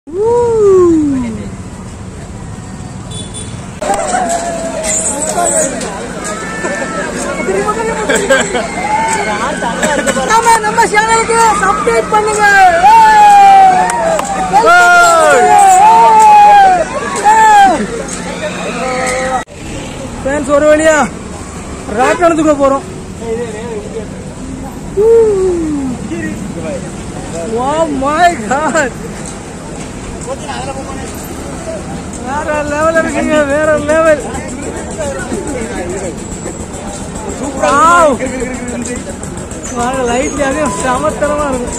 நம்ம சேனலுக்கு சப்ஸ்கிரைப் பண்ணுங்க. ஃப்ரெண்ட்ஸ் ஒரு வழியா ராட்டனத்துக்குள்ள போறோம். Oh my god, வேற லெவல் இருக்குங்க, வேற லெவல். லைட் சமத்தரமா இருக்கும்.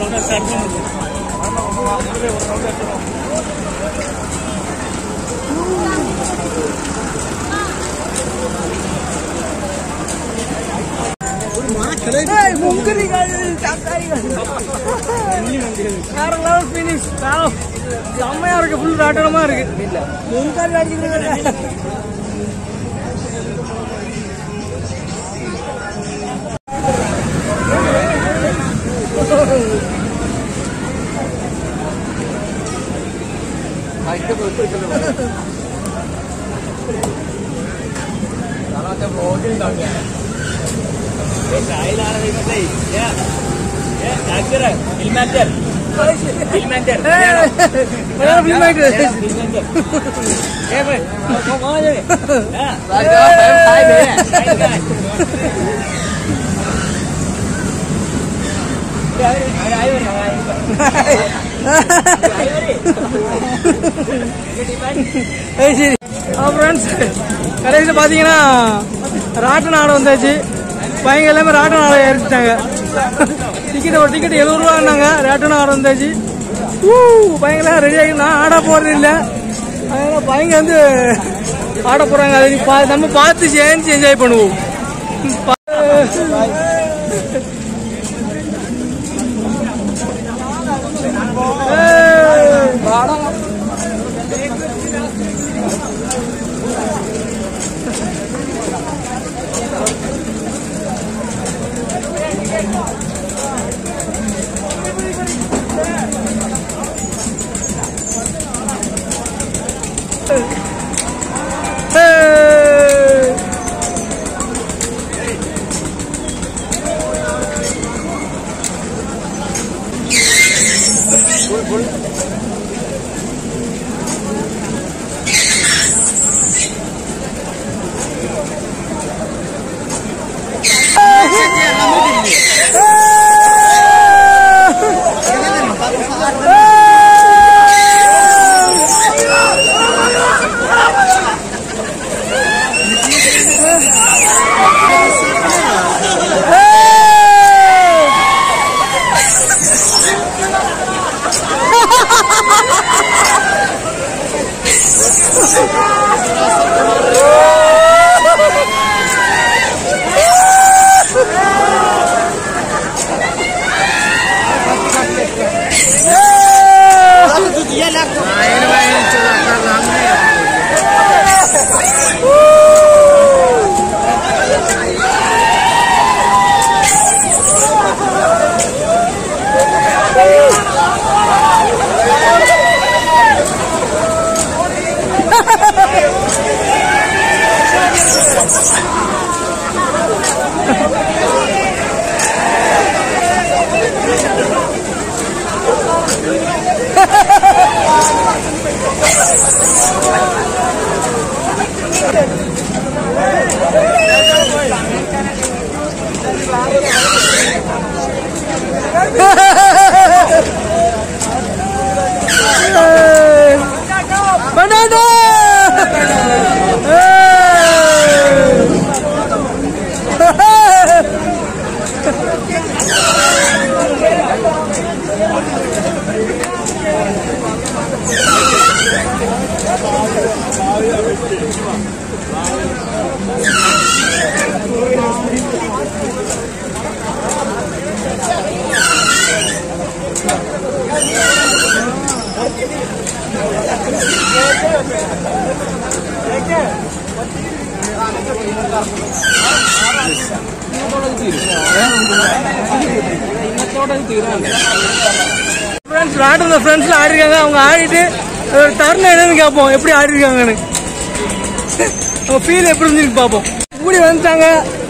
செம்மையா இருக்கு, ஃபுல் ராட்டனமா இருக்கு. முன்காரி அடிச்சுட்டு கடைசியில் பாத்தீங்கன்னா ராட்டன ஆடை வந்தாச்சு. பையங்க எல்லாமே ராட்டன ஆடை ஏறிட்டாங்க. ஒரு டிக்கெட் 70 ரூபான்னாங்க. ராட்டன ஆடை வந்தாச்சு. பையங்களாம் ரெடி ஆகி நான் ஆட போறது இல்லை. அதனால பையங்க வந்து ஆட போறாங்க. அதை நம்ம பார்த்து சேர்ந்து என்ஜாய் பண்ணுவோம். ஆடுற ஃப்ரெண்ட்ஸ்ல ஆடி இருக்காங்க. அவங்க ஆடிட்டு ஒரு தருணம் என்னன்னு கேட்போம், எப்படி ஆடி இருக்காங்கன்னு ஃபீல் எப்படி இருந்துச்சு பார்ப்போம். கூடி வந்துட்டாங்க.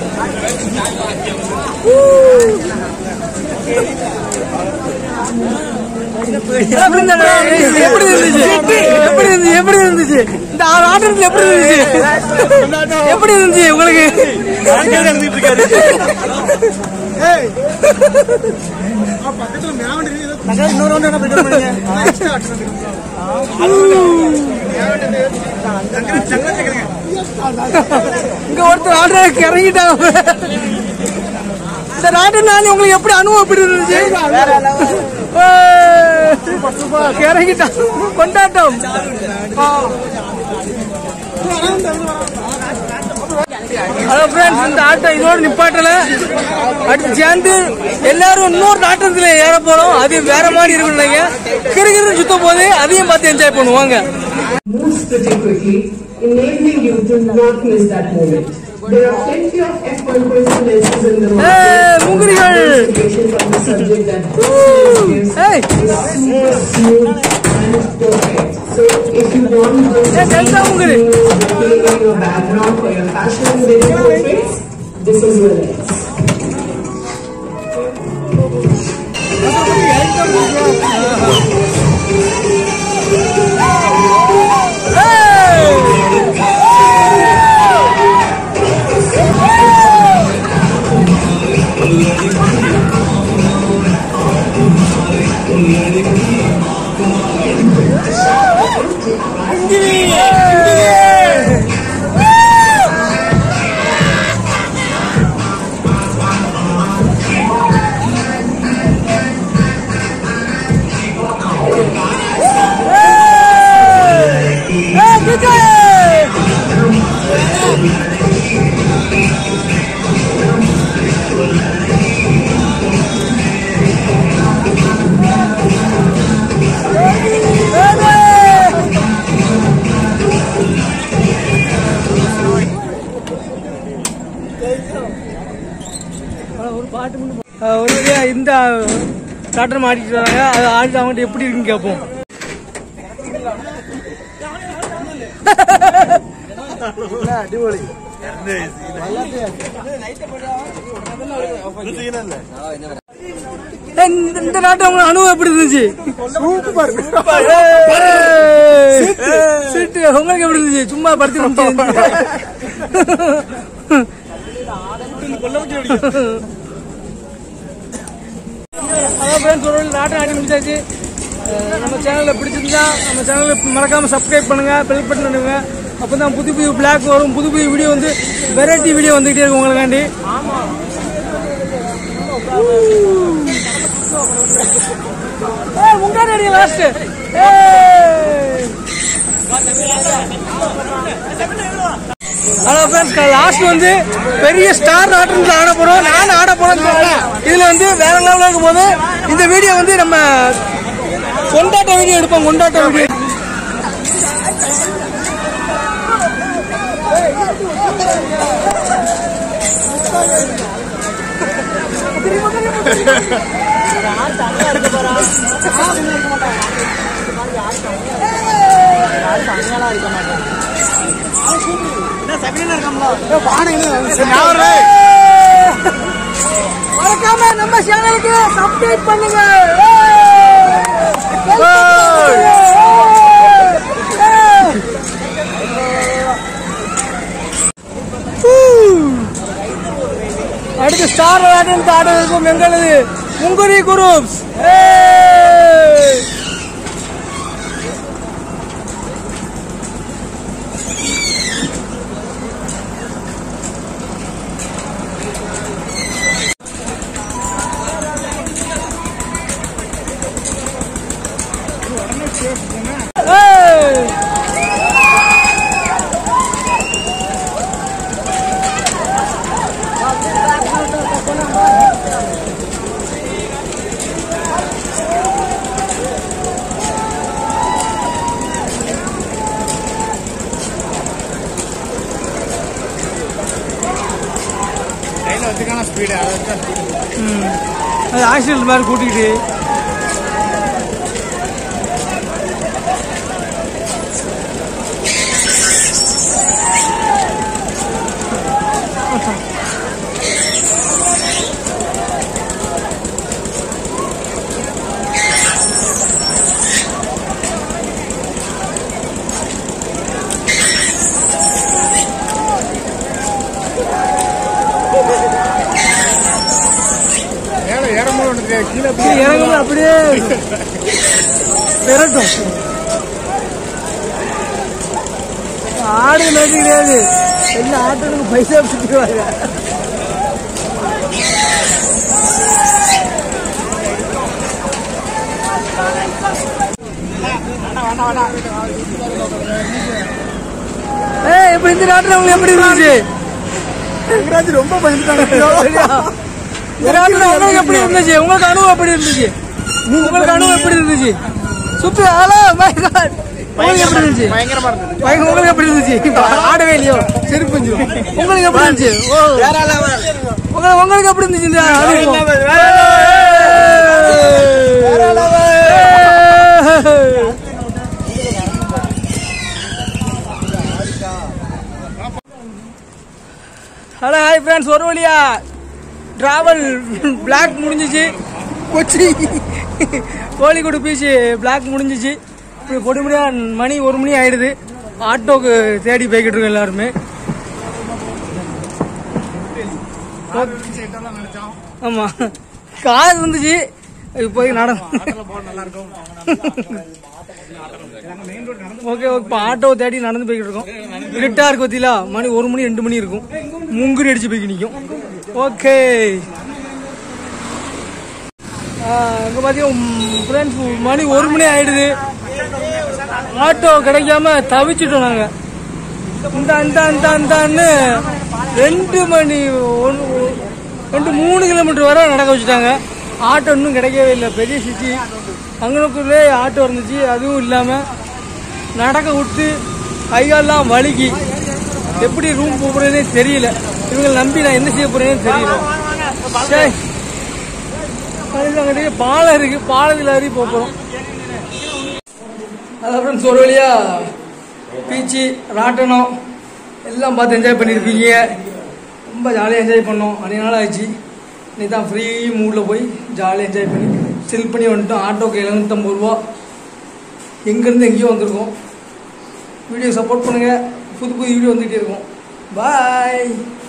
எப்படி இருந்துச்சு இந்த ஆட்டத்துல? எப்படி இருந்துச்சு உங்களுக்கு? இங்க ஒருத்தர் ஆடுறதுக்கு இறங்கிட்டாங்க. இந்த நாட்டுனால உங்களுக்கு எப்படி அனுபவம் எப்படி இருந்துச்சு? இறங்கிட்டான் கொண்டாட்டம். ஹலோ ஃப்ரெண்ட்ஸ், இந்த ஆட்டம் இதோட நிப்பாட்டல. அடுத்து சேர்ந்து எல்லாரும் இன்னொரு ஆட்டத்துல ஏற போறோம். அது வேற மாதிரி இருக்குன்னு கிருகிரு சுத்த போது அதையும் பார்த்து என்ஜாய் பண்ணுவாங்க. There are plenty of F1 question lessons in the market. Mungurigal! From the subject that super smooth and perfect. So if you want to see your background for your fashion wedding portraits, this is your lens. இந்த காட்டம் ஆடிட்டு வராங்க. அது ஆடிட்டு அவங்கள்ட்ட எப்படி இருக்குன்னு கேட்போம். இந்த நாட்டம் அவங்க அனுபவம் எப்படி இருந்துச்சு? சீட்டு உங்களுக்கு எப்படி இருந்துச்சு? சும்மா படுத்து நாட்டம் ஆடி முடிச்சாச்சு. நம்ம சேனல்ல பிடிச்சிருந்தா நம்ம சேனல்ல மறக்காம சப்ஸ்கிரைப் பண்ணுங்க, பெல் பட்டன் பண்ணுங்க. அப்பதான் புது புது பிளாக் வரும், புது புது வீடியோ வந்து வெரைட்டி வீடியோ வந்துகிட்டே இருக்கும் உங்களுக்காண்டி. முன்னாடி லாஸ்ட் ஹலோ ஃப்ரெண்ட்ஸ், லாஸ்ட் வந்து பெரிய ஸ்டார் ஆட்டத்தில் ஆட போறோம். நான் ஆட போறேன்னு சொல்றேன். இதுல வந்து வேற லெவலில் இருக்கும் போது இந்த வீடியோ வந்து நம்ம கொண்டாட்ட வீடியோ எடுப்போம். கொண்டாட்ட வீடியோ மறக்காம நம்ம சேனலுக்கு சப்ஸ்கிரைப் பண்ணுங்க. அடுத்து ஸ்டார் ஆட்டம் ஆட இருக்கும் எங்களது முங்குரி குரூப்ஸ். அது ஆக்சிடென்ட் மாதிரி கூட்டிக்கிட்டு விரட்டும். ஆடு மேய்ச்சி கிடையாது, எல்லா ஆட்டுக்கு பைசா சுற்றுவாங்க. எப்படி இந்த நாட்டில் அவங்க எப்படி இருந்துச்சு? ரொம்ப பயந்துட்டாங்க. எப்படி இருந்துச்சு உங்களுக்கு அனுபவம்? எப்படி இருந்துச்சு உங்களுக்கு அனுபவம்? எப்படி இருந்துச்சு? சூப்பர். உங்களுக்கு எப்படி இருந்துச்சு? உங்களுக்கு எப்படி இருந்துச்சு? ஆடவே இல்லையோ செருப்பு. உங்களுக்கு எப்படி இருந்துச்சு? உங்களுக்கு எப்படி இருந்துச்சு? ஹலோ ஹாய் ஃப்ரெண்ட்ஸ், ஒரு வழியா டிராவல் பிளாக் முடிஞ்சிச்சு. கொச்சி கோழிக்கோடு பீச் பிளாக் முடிஞ்சிச்சு. இப்படி பொடிமுடியா மணி 1 மணி ஆயிடுது. ஆட்டோக்கு தேடி போய்கிட்டு இருக்கோம் எல்லாருமே. ஆமா, கார் இருந்துச்சு, போய் ஓகே இப்போ ஆட்டோ தேடி நடந்து போய்கிட்டு இருக்கோம். இருட்டா இருக்கு பத்தியா, மணி 1 மணி 2 மணி இருக்கும். முங்குறி அடிச்சு போய்க்கு நிற்கும். ஓகே இங்க பாத்தீங்கன்னா ஃப்ரெண்ட்ஸ் மணி 1 மணி ஆயிடுது. ஆட்டோ கிடைக்காம தவிச்சிட்டோம் நாங்க. இந்தான்னு 2 மணி 3 கிலோமீட்டர் வரை நடக்க வச்சுட்டாங்க. ஆட்டோ இன்னும் கிடைக்கவே இல்லை. பெரிய சிட்டி அங்கனுக்குள்ளே ஆட்டோ இருந்துச்சு, அதுவும் இல்லாம நடக்க விட்டு கைகாலெல்லாம் வலிக்கு. எப்படி ரூம் போறேன்னே தெரியல. இவங்களை நம்பி நான் என்ன செய்ய போறேன்னு தெரியல. பாலம் இருக்கு, பாலத்தில் ஏறி போறோம். அதான் ஒரு வழியா பீச்சு ராட்டனம் எல்லாம் பார்த்து என்ஜாய் பண்ணியிருப்பீங்க. ரொம்ப ஜாலியாக என்ஜாய் பண்ணோம். அன்றைய நாள் ஆயிடுச்சு. இன்னைக்கு தான் ஃப்ரீ மூடில் போய் ஜாலியாக என்ஜாய் பண்ணி சில் பண்ணி வந்துட்டோம். ஆட்டோக்கு 750 ரூபா. எங்கேருந்து எங்கேயோ வந்திருக்கோம். வீடியோ சப்போர்ட் பண்ணுங்கள். புது வீடியோ வந்துகிட்டே இருக்கும். பாய்.